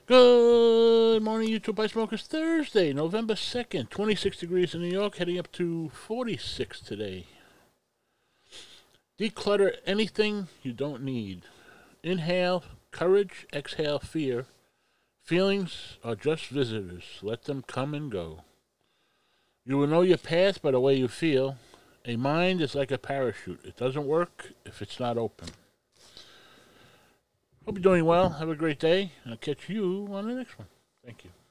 Good morning, YouTube Ice Smokers. Thursday, November 2nd, 26 degrees in New York, heading up to 46 today. Declutter anything you don't need. Inhale courage, exhale fear. Feelings are just visitors. Let them come and go. You will know your path by the way you feel. A mind is like a parachute. It doesn't work if it's not open. Hope you're doing well. Have a great day. I'll catch you on the next one. Thank you.